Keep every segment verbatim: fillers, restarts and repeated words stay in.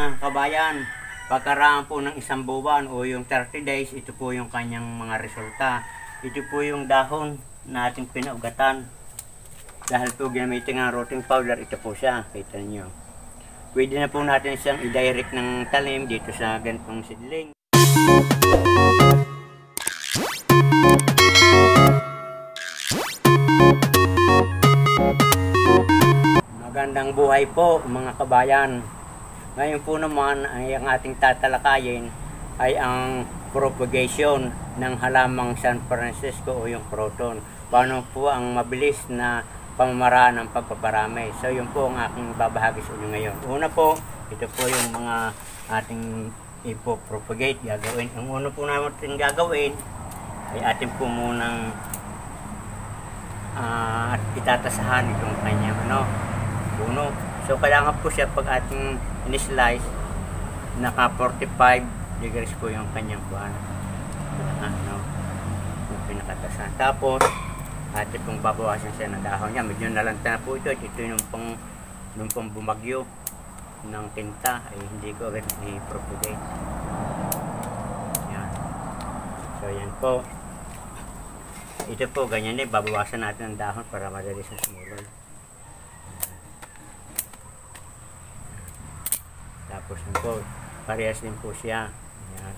mga kabayan, pagkaraan po ng isang buwan o yung thirty days, ito po yung kanyang mga resulta. Ito po yung dahon na ating pinaugatan. Dahil po ginamitin ng rotting powder, ito po siya. Kita niyo. Pwede na po natin siyang i-direct ng talim dito sa ganitong seedling. Magandang buhay po mga kabayan. Ngayon po naman ay ang ating tatalakayin ay ang propagation ng halamang San Francisco o yung croton. Paano po ang mabilis na pamamaraan ng pagpaparami. So yun po ang aking babahagi sa inyo ngayon. Una po, ito po yung mga ating ipopropagate gagawin. Ang una po natin gagawin ay atin po munang uh, itatasahan itong kanyang ano, puno. So kailangan po siya pag ating in-slice, naka forty-five degrees po yung kanyang buwan. Ano, yung pinakatasan. Tapos atin pong babawasan siya ng dahon niya. Medyo nalanta na po ito. Ito yung pang, yung pang bumagyo ng tinta ay hindi ko agad i-propagate. Yan. So yan po. Ito po, ganyan din. Babawasan natin ang dahon para madali sa sumulol. Tapos yun po, parehas din po siya. Yan.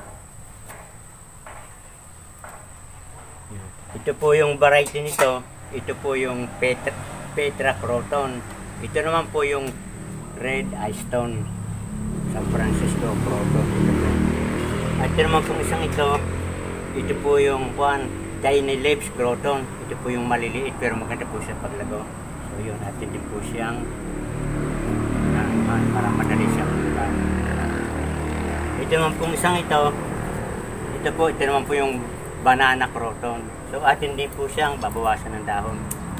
Yan. Ito po yung variety nito. Ito po yung Petra, Petra croton. Ito naman po yung Red Eye Stone San Francisco croton. Ito po. At ito naman pong isang ito. Ito po yung one, Tiny Leaves croton. Ito po yung maliliit pero maganda po siya paglago. So yun, atin din po siyang para madali siyang ulan. Ito naman pong isang ito. Ito po, ito naman po yung banana croton. So atin din po siyang babawasan ng dahon.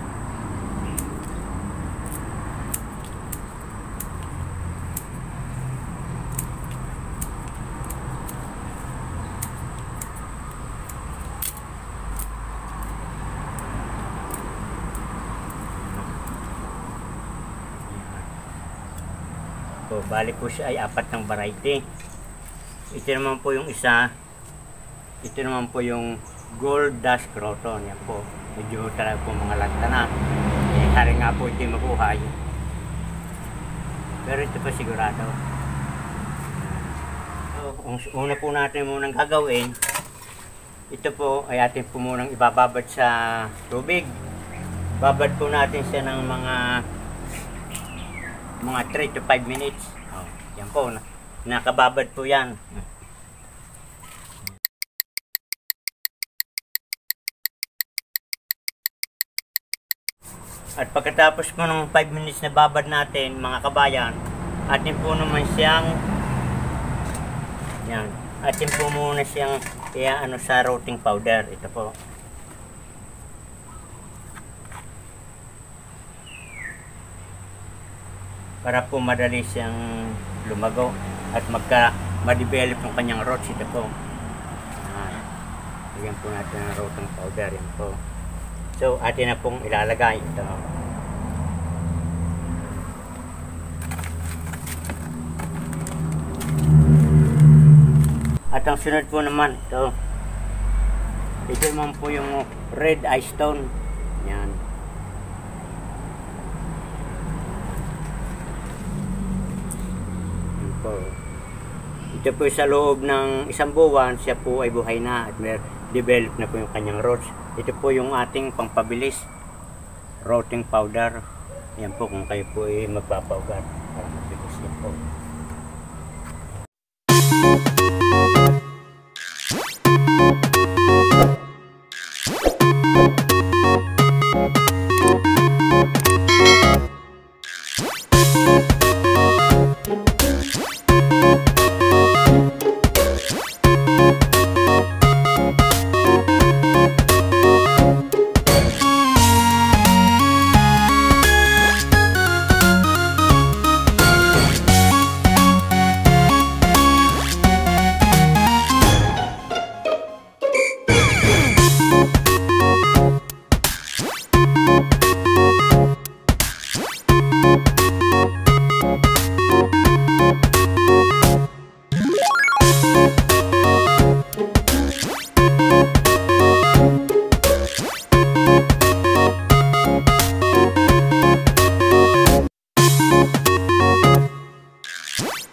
So, bali po siya ay apat ng variety. Ito naman po yung isa. Ito naman po yung Gold Dust croton. Yan po. Medyo talaga po mga lagta na. Eh, hari nga po ito yung mabuhay. Pero ito pa sigurado. So, una po natin munang gagawin. Ito po ay atin po munang ibababad sa tubig. Babad po natin siya ng mga mga three to five minutes. Oh, yan po, nakababad po yan. At pagkatapos po ng five minutes na babad natin, mga kabayan, atin po naman siyang yan, atin po muna siyang kaya ano sa rotting powder. Ito po. Para po madali siyang lumago at magka ma-develop yung kanyang roots. Ito po. Bigyan po natin ng rotting powder. Yan po. So atin na pong ilalagay ito. At ang sunod po naman ito. Ito naman po yung Red Eye Stone. Yan. Ito po sa loob ng isang buwan, siya po ay buhay na at may develop na po yung kanyang roots. Ito po yung ating pangpabilis rotting powder. Yan po kung kayo po ay magpapaugat para mabilis yan po.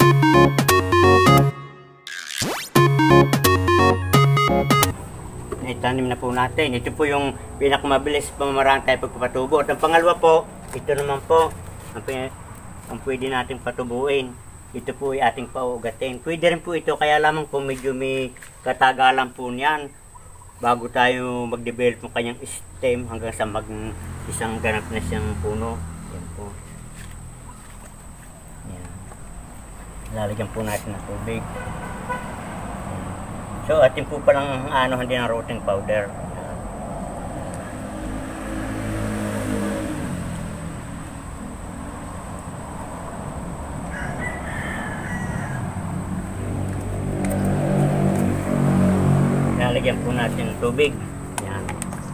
Itanim na po natin. Ito po yung pinakamabilis pamamaraan tayo pagpapatubo. At ang pangalawa po, ito naman po, ang, ang pwede natin patubuin. Ito po ay ating paugatin. Pwede rin po ito, kaya lamang po medyo may katagalan po niyan bago tayo mag-develop ng kanyang stem hanggang sa mag isang ganap na siyang puno. Yan po. Yan. Lalagyan po natin ng tubig. So, atin po palang ano, hindi ng rotting powder. Lalagyan po natin ng tubig. Yan.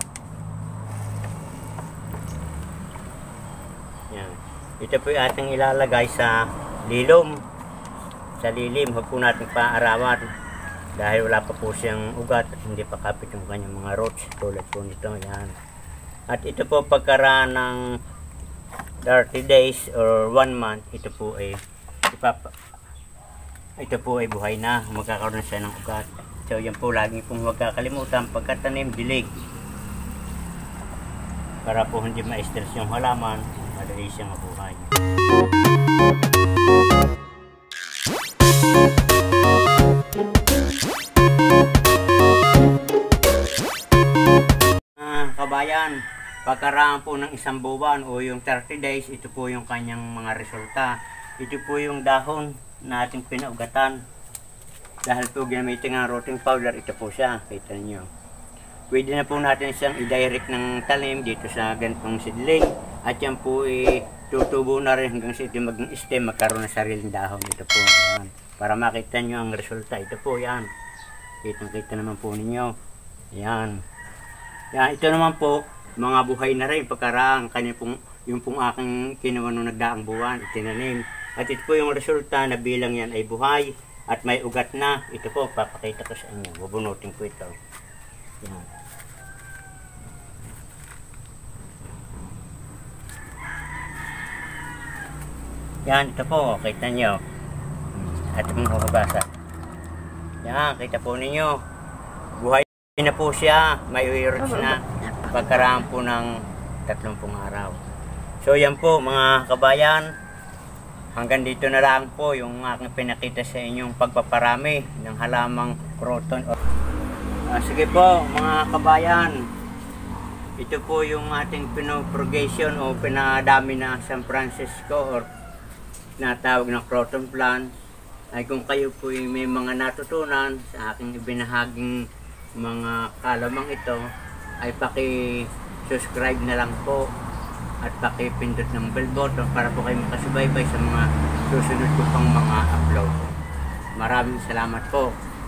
Yan. Ito po yung ating ilalagay sa lilom. Sa lilim, huwag po natin paarawan. Dahil wala pa po siyang ugat at hindi pa kapit yung kanyang mga roots tulad po nito. Yan. At ito po pagkaraan ng thirty days or one month, ito po ay ipapa, ito po ay buhay na, magkakaroon na siya ng ugat. So yan po, lagi pong huwag kakalimutan pagkatanim, dilig, para po hindi ma-stress yung halaman, madali siyang mabuhay. Kabayan, pagkaraan po ng isang buwan o yung thirty days, ito po yung kanyang mga resulta. Ito po yung dahon na ating pinaugatan. Dahil po ginamitin ng rotting powder, ito po siya. Kita niyo. Pwede na po natin siyang i-direct ng talim dito sa ganitong seedling. At yan po itutubo na rin hanggang sa ito maging stem, magkaroon ng sariling dahon. Ito po. Yan. Para makita niyo ang resulta. Ito po yan. Kitang-kita naman po ninyo. Yan. Yan, ito naman po, mga buhay na rin pagkarang kanya pong, yung pong aking kinuha nung nagdaang buwan, itinanim. At ito po yung resulta na bilang yan ay buhay at may ugat na. Ito po, papakita ko sa inyo. Bubunutin ko ito. Yan. Yan, ito po, kita nyo. At itong huhugasan. Yan, kita po ninyo. Buhay na po siya, may roots na pagkaraan po ng tatlumpung araw. So yan po mga kabayan, hanggang dito na lang po yung aking pinakita sa inyong pagpaparami ng halamang croton. Uh, sige po mga kabayan, ito po yung ating pinopropagation o pinadami na San Francisco or natawag na croton plant. Ay kung kayo po may mga natutunan sa aking ibinahaging mga kalamang ito, ay paki-subscribe na lang po at paki-pindot ng bell button para po kayo makasubaybay sa mga susunod ko pang mga upload. Maraming salamat po.